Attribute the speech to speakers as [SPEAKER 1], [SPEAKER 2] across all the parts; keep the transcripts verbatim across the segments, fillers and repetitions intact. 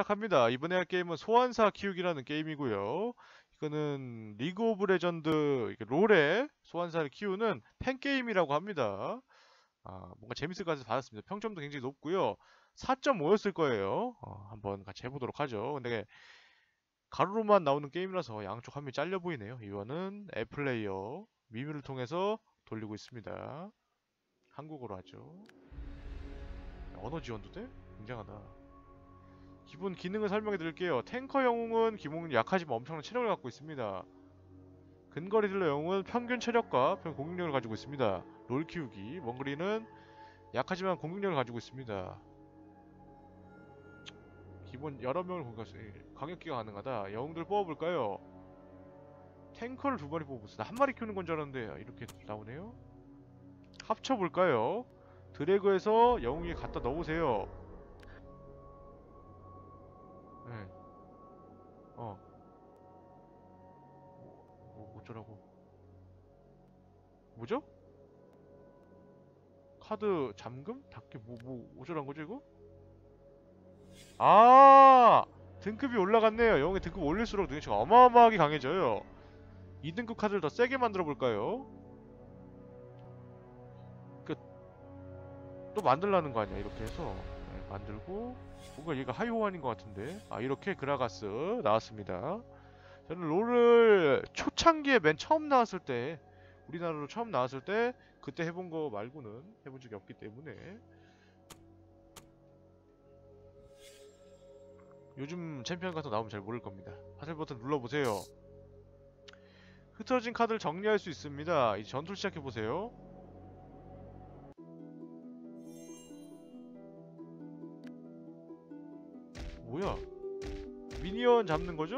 [SPEAKER 1] 시작합니다. 이번에 할 게임은 소환사 키우기라는 게임이고요. 이거는 리그 오브 레전드 이렇게 롤에 소환사를 키우는 팬게임이라고 합니다. 아, 뭔가 재밌을 것 같아서 받았습니다. 평점도 굉장히 높고요. 사 점 오였을 거예요. 어, 한번 같이 해보도록 하죠. 근데 가로로만 나오는 게임이라서 양쪽 화면이 잘려 보이네요. 이거는 앱플레이어 미미를 통해서 돌리고 있습니다. 한국어로 하죠. 언어 지원도 돼? 굉장하다. 기본 기능을 설명해 드릴게요. 탱커 영웅은 기본은 약하지만 엄청난 체력을 갖고 있습니다. 근거리 딜러 영웅은 평균 체력과 평균 공격력을 가지고 있습니다. 롤 키우기 원거리는 약하지만 공격력을 가지고 있습니다. 기본 여러 명을 공격할 수 강력기가 가능하다. 영웅들 뽑아볼까요? 탱커를 두 마리 뽑았어. 한 마리 키우는 건 줄 알았는데 이렇게 나오네요. 합쳐볼까요? 드래그해서 영웅에 갖다 넣으세요. 네. 어. 뭐, 어쩌라고. 뭐죠? 카드 잠금? 닫기 뭐, 뭐 어쩌란 거죠 이거? 아 등급이 올라갔네요. 영웅의 등급 올릴수록 능력치가 어마어마하게 강해져요. 이 등급 카드를 더 세게 만들어 볼까요? 그 또 만들라는 거 아니야 이렇게 해서 네, 만들고 뭔가 얘가 하이호환인 것 같은데 아 이렇게 그라가스 나왔습니다. 저는 롤을 초창기에 맨 처음 나왔을 때 우리나라로 처음 나왔을 때 그때 해본 거 말고는 해본 적이 없기 때문에 요즘 챔피언 같은 거 나오면 잘 모를 겁니다. 하늘 버튼 눌러보세요. 흐트러진 카드를 정리할 수 있습니다. 이제 전투를 시작해보세요. 뭐야? 미니언 잡는 거죠?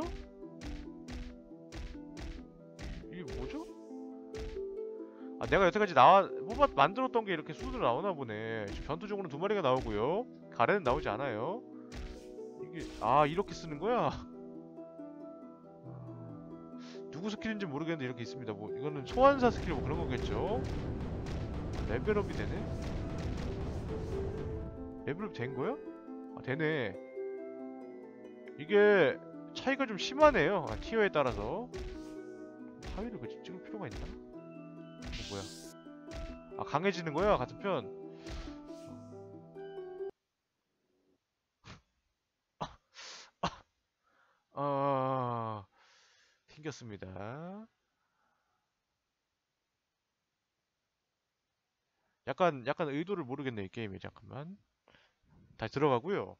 [SPEAKER 1] 이게 뭐죠? 아 내가 여태까지 나와 뽑아 만들었던 게 이렇게 수두로 나오나 보네. 지금 전투 중으로는 두 마리가 나오고요. 가래는 나오지 않아요. 이게 아 이렇게 쓰는 거야? 누구 스킬인지 모르겠는데 이렇게 있습니다. 뭐 이거는 소환사 스킬 뭐 그런 거겠죠? 레벨업이 되네? 레벨업 된 거야? 아 되네. 이게 차이가 좀 심하네요. 아, 티어에 따라서. 하위를 그치 찍을 필요가 있나? 어, 뭐야? 아 강해지는 거야 같은 편. 아 튕겼습니다. 약간 약간 의도를 모르겠네 이 게임이. 잠깐만 다시 들어가고요.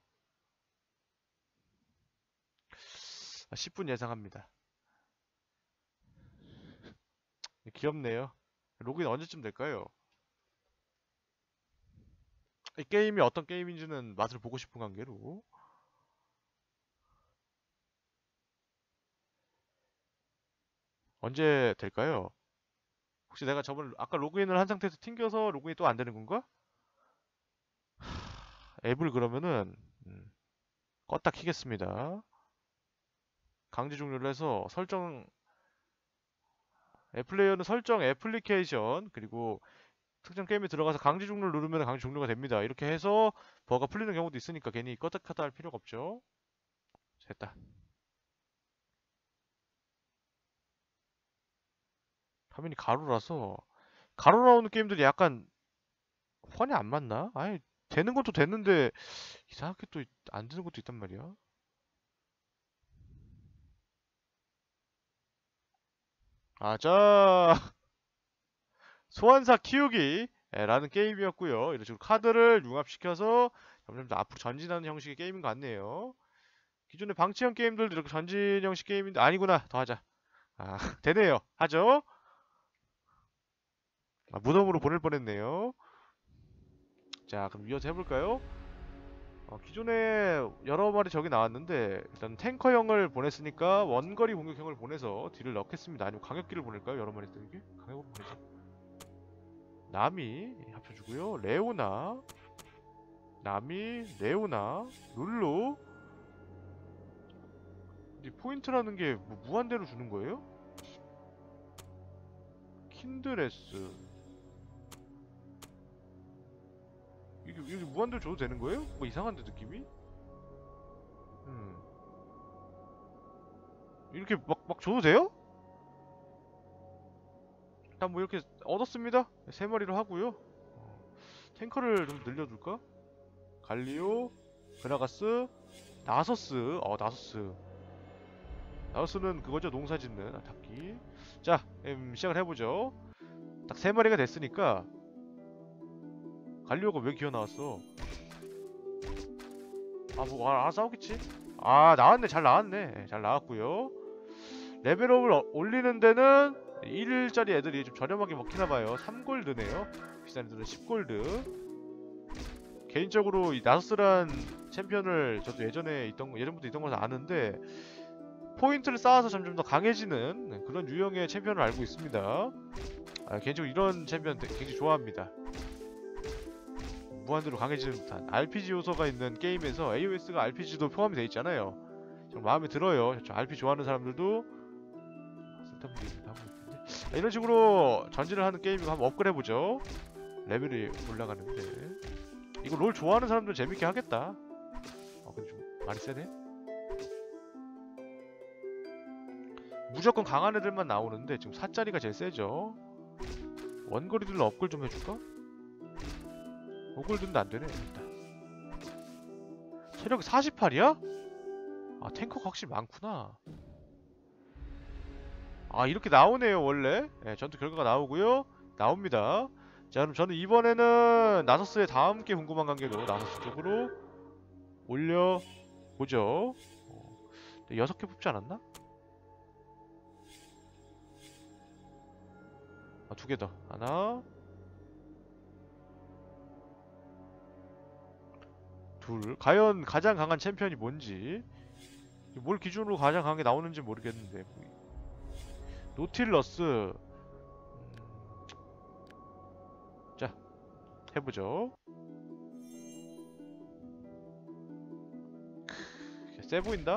[SPEAKER 1] 아, 십 분 예상합니다. 귀엽네요. 로그인 언제쯤 될까요? 이 게임이 어떤 게임인지는 맛을 보고 싶은 관계로 언제 될까요? 혹시 내가 저번에 아까 로그인을 한 상태에서 튕겨서 로그인이 또 안 되는 건가? 앱을 그러면은 음, 껐다 키겠습니다. 강제 종료를 해서 설정 앱플레이어는 설정 애플리케이션 그리고 특정 게임에 들어가서 강제 종료를 누르면 강제 종료가 됩니다. 이렇게 해서 버가 풀리는 경우도 있으니까 괜히 껐다 켰다 할 필요가 없죠. 됐다. 화면이 가로라서 가로 나오는 게임들이 약간 환이 안 맞나? 아니 되는 것도 됐는데 이상하게 또 안 되는 것도 있단 말이야. 아자 소환사 키우기 예, 라는 게임이었고요. 이런 식으로 카드를 융합시켜서 점점 더 앞으로 전진하는 형식의 게임인 것 같네요. 기존의 방치형 게임들도 이렇게 전진 형식 게임인데 아니구나. 더 하자. 아 되네요. 하죠. 아, 무덤으로 보낼 뻔했네요. 자 그럼 이어서 해볼까요? 어, 기존에 여러 마리 적이 나왔는데 일단 탱커형을 보냈으니까 원거리 공격형을 보내서 딜을 넣겠습니다. 아니면 강력기를 보낼까요? 여러 마리 들게 강력으로 보내자. 나미 합쳐주고요. 레오나 나미 레오나 룰루 이 포인트라는 게 뭐 무한대로 주는 거예요? 킨드레스 이게, 이게 무한대로 줘도 되는 거예요? 뭐 이상한데 느낌이? 음 이렇게 막, 막 줘도 돼요? 일단 뭐 이렇게 얻었습니다. 세 마리로 하고요. 어, 탱커를 좀 늘려둘까? 갈리오, 그라가스, 나서스. 어, 나서스. 나서스는 그거죠. 농사 짓는 아타키. 자, 음, 시작을 해보죠. 딱 세 마리가 됐으니까 갈리오가 왜 기어 나왔어? 아, 뭐, 아, 싸우겠지? 아, 나왔네. 잘 나왔네. 잘 나왔고요. 레벨업을 어- 올리는 데는 일 일짜리 애들이 좀 저렴하게 먹히나봐요. 삼 골드네요. 비싼 애들은 십 골드. 개인적으로 이 나서스란 챔피언을 저도 예전에 있던 거, 예전부터 있던 것을 아는데 포인트를 쌓아서 점점 더 강해지는 그런 유형의 챔피언을 알고 있습니다. 아, 개인적으로 이런 챔피언 되- 굉장히 좋아합니다. 무한대로 강해지는 듯한 알피지 요소가 있는 게임에서 에이오에스가 알피지도 포함이 되어 있잖아요. 정말 마음에 들어요. 저 알피지 좋아하는 사람들도 쓸데없는 얘기도 하고 있는데, 자, 이런 식으로 전진을 하는 게임이고 한번 업그레이드 해보죠. 레벨이 올라가는데 이거 롤 좋아하는 사람들 재밌게 하겠다. 어 근데 좀 많이 세네. 무조건 강한 애들만 나오는데 지금 사짜리가 제일 세죠. 원거리들로 업글 좀 해줄까? 오골드는 안되네. 일단 체력이 사십팔이야? 아, 탱커가 확실히 많구나. 아, 이렇게 나오네요 원래. 네, 전투 결과가 나오고요. 나옵니다. 자, 그럼 저는 이번에는 나서스의 다음 게 궁금한 관계로 나서스 쪽으로 올려보죠. 어, 여섯 개 뽑지 않았나? 아, 두 개 더. 하나, 둘. 과연 가장 강한 챔피언이 뭔지, 뭘 기준으로 가장 강한 게 나오는지 모르겠는데. 노틸러스. 음, 자, 해보죠. 크, 세 보인다?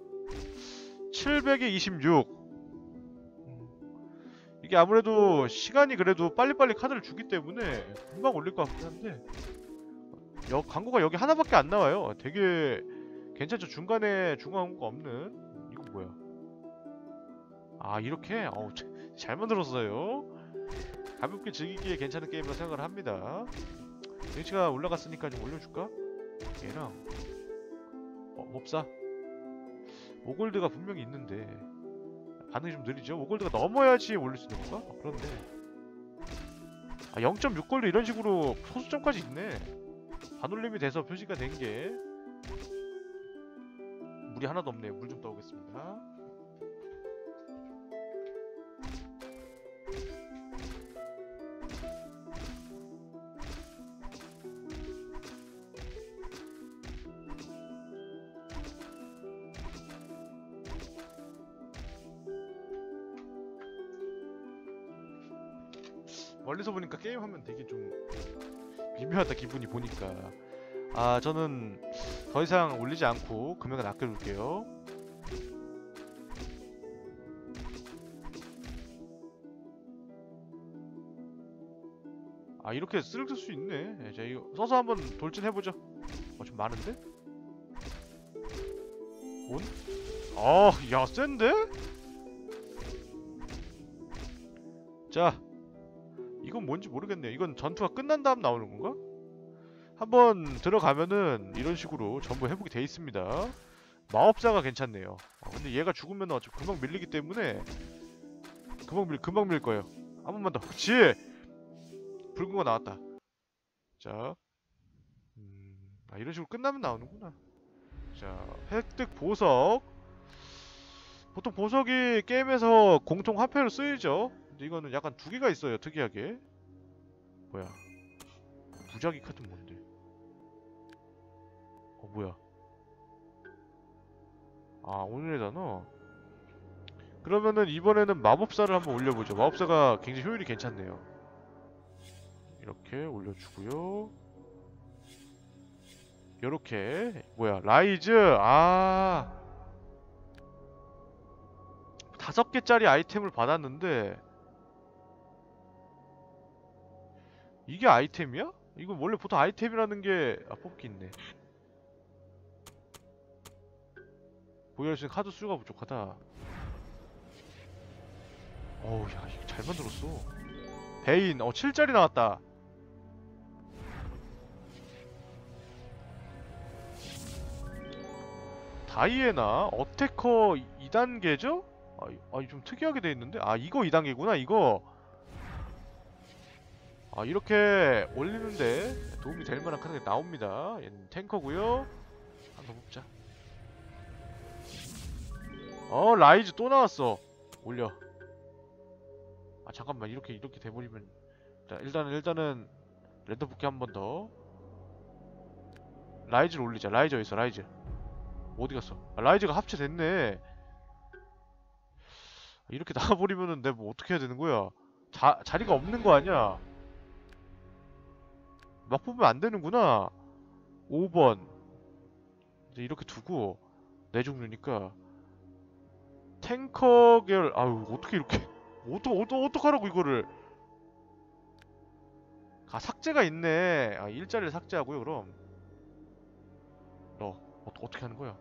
[SPEAKER 1] 칠백에 이십육. 음, 이게 아무래도 시간이 그래도 빨리빨리 카드를 주기 때문에 금방 올릴 것 같긴 한데, 여, 광고가 여기 하나밖에 안 나와요. 되게 괜찮죠? 중간에 중간 광고가 없는. 이거 뭐야? 아, 이렇게? 어우, 잘 만들었어요. 가볍게 즐기기에 괜찮은 게임이라 생각을 합니다. 덩치가 올라갔으니까 좀 올려줄까? 얘랑 어, 몹사? 오골드가 분명히 있는데 반응이 좀 느리죠? 오골드가 넘어야지 올릴 수 있는 건가? 어, 그런데 아, 영 점 육 골드 이런 식으로 소수점까지 있네. 반올림이 돼서 표시가 된 게 물이 하나도 없네요. 물 좀 떠오겠습니다. 멀리서 보니까 게임하면 되게 좀 미묘하다 기분이 보니까. 아, 저는 더 이상 올리지 않고 금액은 아껴둘게요. 아, 이렇게 쓰레기 쓸 수 있네. 예, 자, 이거 써서 한번 돌진해보죠. 어, 좀 많은데? 온? 아, 야, 센데? 자, 이건 뭔지 모르겠네요. 이건 전투가 끝난 다음 나오는 건가? 한번 들어가면은 이런 식으로 전부 회복이 돼 있습니다. 마법사가 괜찮네요. 아, 근데 얘가 죽으면 어차피 금방 밀리기 때문에 금방 밀 금방 밀 거예요. 한 번만 더. 그렇지. 붉은 거 나왔다. 자, 음, 아, 이런 식으로 끝나면 나오는구나. 자, 획득 보석. 보통 보석이 게임에서 공통 화폐로 쓰이죠. 근데 이거는 약간 두 개가 있어요. 특이하게. 뭐야? 무작위 카드 뭔데? 어, 뭐야? 아, 오늘의 단어? 그러면은 이번에는 마법사를 한번 올려보죠. 마법사가 굉장히 효율이 괜찮네요. 이렇게 올려주고요. 요렇게. 뭐야, 라이즈. 아, 다섯 개짜리 아이템을 받았는데 이게 아이템이야? 이건 원래 보통 아이템이라는 게... 아, 뽑기 있네. 보유할 수 있는 카드 수가 부족하다. 어우, 야, 이거 잘 만들었어. 베인, 어, 칠 짜리 나왔다. 다이애나, 어태커 이 단계죠? 아, 이- 아, 좀 특이하게 돼 있는데? 아, 이거 이 단계구나, 이거. 아, 이렇게 올리는데 도움이 될 만한 카드가 나옵니다. 얘는 탱커고요. 한 번 뽑자. 어, 라이즈 또 나왔어. 올려. 아, 잠깐만, 이렇게 이렇게 돼버리면. 자, 일단은 일단은 랜덤 뽑기 한 번 더. 라이즈를 올리자. 라이즈 어디 있어? 라이즈 어디 갔어? 아, 라이즈가 합체됐네. 이렇게 나와버리면은 내가 뭐 어떻게 해야 되는 거야? 자, 자리가 없는 거 아니야? 막 뽑으면 안 되는구나. 오 번 이제 이렇게 두고 네 종류니까 탱커 계열. 아유, 어떻게 이렇게 어떡 어떡 어떡하라고 이거를. 아, 삭제가 있네. 아, 일자리를 삭제하고요. 그럼 너 어, 어떻게 하는 거야?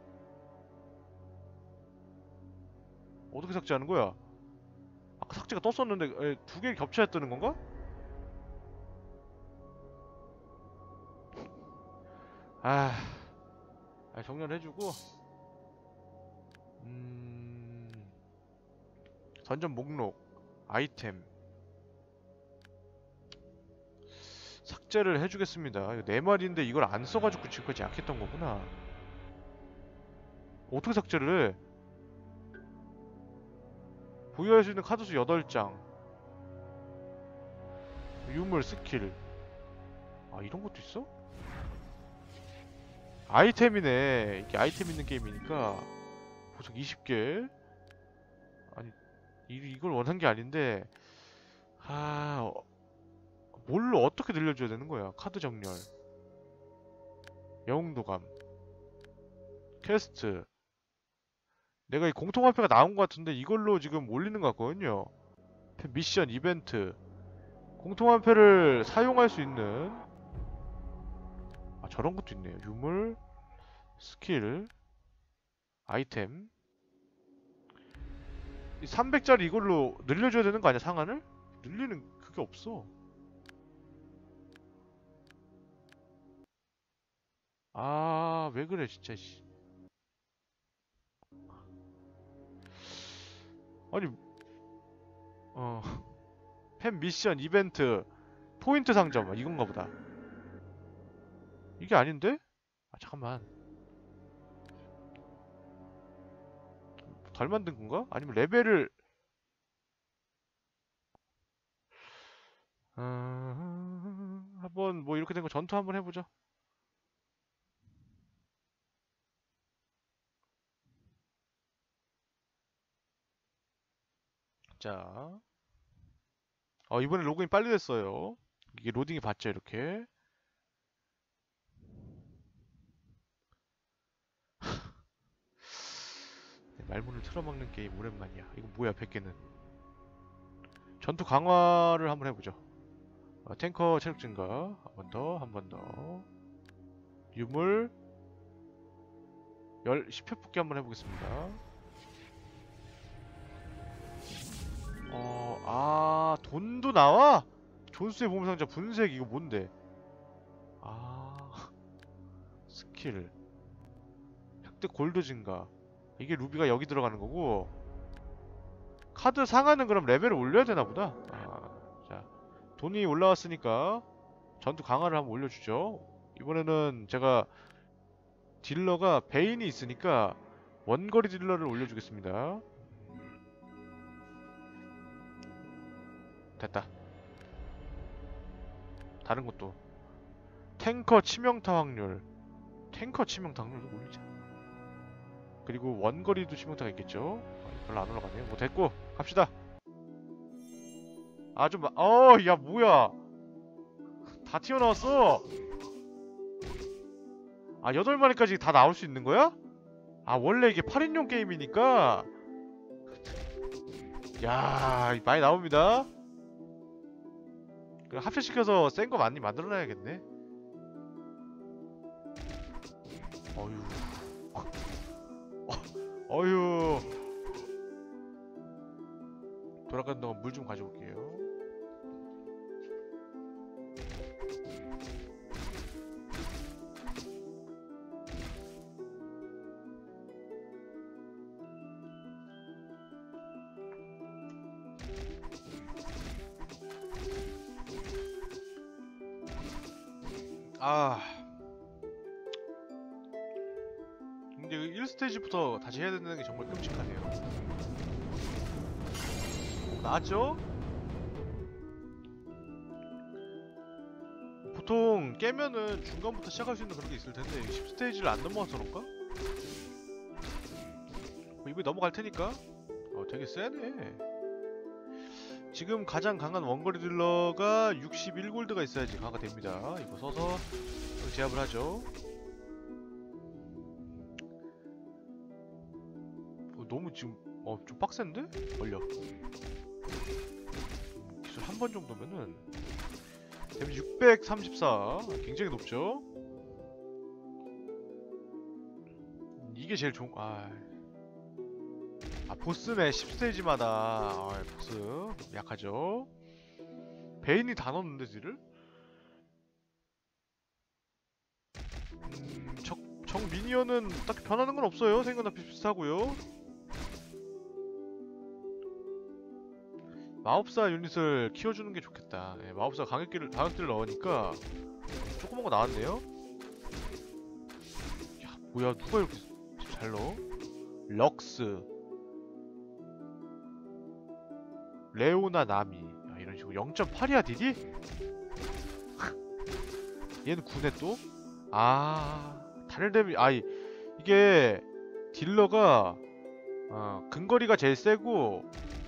[SPEAKER 1] 어떻게 삭제하는 거야? 아까 삭제가 떴었는데 두 개 겹쳐야 뜨는 건가? 아, 아 정렬해주고. 음... 던전 목록 아이템 삭제를 해주겠습니다. 이거 네 마리인데 이걸 안 써가지고 지금까지 약했던 거구나. 어떻게 삭제를 해? 보유할 수 있는 카드 수 여덟 장. 유물 스킬. 아, 이런 것도 있어? 아이템이네. 이게 아이템 있는 게임이니까. 보석 이십 개. 아니, 이, 이걸 원한 게 아닌데. 아, 어, 뭘로 어떻게 늘려줘야 되는 거야? 카드 정렬. 영웅도감. 퀘스트. 내가 이 공통화폐가 나온 것 같은데 이걸로 지금 올리는 것 같거든요. 미션, 이벤트. 공통화폐를 사용할 수 있는. 아, 저런 것도 있네요. 유물, 스킬, 아이템. 이 삼백 짜리 이걸로 늘려줘야 되는 거 아니야, 상한을? 늘리는 그게 없어. 아, 왜 그래, 진짜, 씨. 아니, 어, 팬 미션, 이벤트, 포인트 상점, 이건가 보다. 이게 아닌데? 아, 잠깐만. 덜 만든 건가? 아니면 레벨을, 어... 한번 뭐 이렇게 된 거 전투 한번 해보죠. 자, 어, 이번에 로그인 빨리 됐어요. 이게 로딩이 받죠, 이렇게. 네, 말문을 틀어막는 게임 오랜만이야. 이거 뭐야, 백 개는. 전투 강화를 한번 해보죠. 어, 탱커 체력 증가. 한 번 더, 한 번 더. 유물. 열, 십 회 뽑기 한번 해보겠습니다. 어, 아, 돈도 나와? 존스의 보물상자 분색, 이거 뭔데? 아, 스킬. 획득 골드 증가. 이게 루비가 여기 들어가는 거고. 카드 상하는 그럼 레벨을 올려야 되나 보다. 아, 자, 돈이 올라왔으니까 전투 강화를 한번 올려주죠. 이번에는 제가 딜러가 베인이 있으니까 원거리 딜러를 올려주겠습니다. 됐다. 다른 것도 탱커 치명타 확률. 탱커 치명타 확률도 올리자. 그리고 원거리도 치명타가 있겠죠. 아, 별로 안 올라가네요. 뭐 됐고 갑시다. 아 좀 어, 야 뭐야, 다 튀어나왔어. 아, 여덟 마리까지 다 나올 수 있는 거야? 아, 원래 이게 팔 인용 게임이니까. 야, 많이 나옵니다. 그럼 합체시켜서 센 거 많이 만들어놔야겠네. 어휴. 어휴. 돌아가는 동안 물 좀 가져올게요. 아, 근데 일 스테이지부터 다시 해야 된다는 게 정말 끔찍하네요. 나왔죠? 보통 깨면은 중간부터 시작할 수 있는 그런 게 있을 텐데 십 스테이지를 안 넘어와서 그런가? 뭐 이번에 넘어갈 테니까. 어, 되게 세네. 지금 가장 강한 원거리 딜러가 육십일 골드가 있어야지 강화가 됩니다. 이거 써서 제압을 하죠. 어, 너무 지금 어 좀 빡센데? 걸려. 기술 한 번 정도면은 데미지 육백삼십사, 굉장히 높죠? 이게 제일 좋은. 아, 아 보스네. 십 스테이지마다 아, 보스 약하죠? 베인이 다 넣었는데 딜을? 음, 적, 적 미니언은 딱히 변하는 건 없어요. 생각보다 비슷비슷하고요. 마법사 유닛을 키워주는 게 좋겠다. 예, 마법사 강력기를, 강력기를 넣으니까 조그만 거 나왔네요. 야, 뭐야, 누가 이렇게 잘 넣어? 럭스, 레오나 나미. 야, 이런 식으로 영 점 팔이야 딜이? 얘는 구네 또? 아, 다른 데미, 아이, 이게 딜러가 어, 근거리가 제일 세고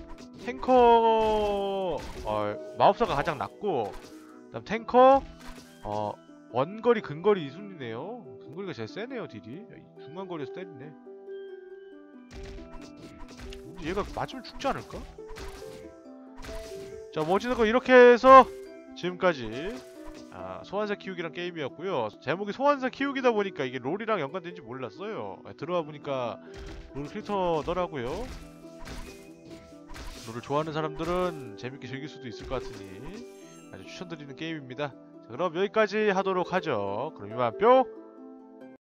[SPEAKER 1] 탱커 어, 마법사가 가장 낮고, 그다음 탱커 어 원거리 근거리 이 순위네요. 근거리가 제일 세네요 딜이. 중간거리에서 때리네. 얘가 맞으면 죽지 않을까? 자, 뭐 어찌됐건 이렇게 해서 지금까지 아, 소환사 키우기란 게임이었고요. 제목이 소환사 키우기다 보니까 이게 롤이랑 연관된지 몰랐어요. 들어와 보니까 롤 캐릭터더라고요. 롤을 좋아하는 사람들은 재밌게 즐길 수도 있을 것 같으니 아주 추천드리는 게임입니다. 자, 그럼 여기까지 하도록 하죠. 그럼 이만 뿅!